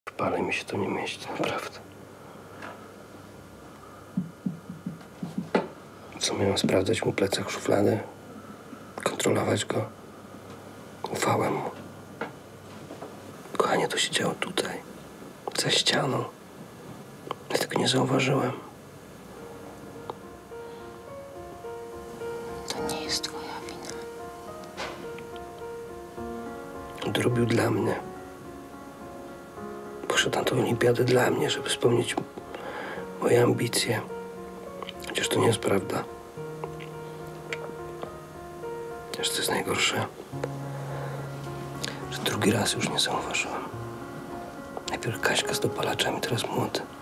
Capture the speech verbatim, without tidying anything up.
W pale mi się to nie mieści, naprawdę. Co, miałem sprawdzać mu plecak, szuflady, kontrolować go? Ufałem mu. Kochanie, to się działo tutaj, za ścianą. Ja tego nie zauważyłem. To nie jest twoja wina. Odrobił dla mnie. Poszedł na tę olimpiadę dla mnie, żeby spełnić moje ambicje. Chociaż to nie jest prawda. Wiesz, co jest najgorsze? Że drugi raz już nie zauważyłem. Najpierw Kaśka z dopalaczami, teraz młody.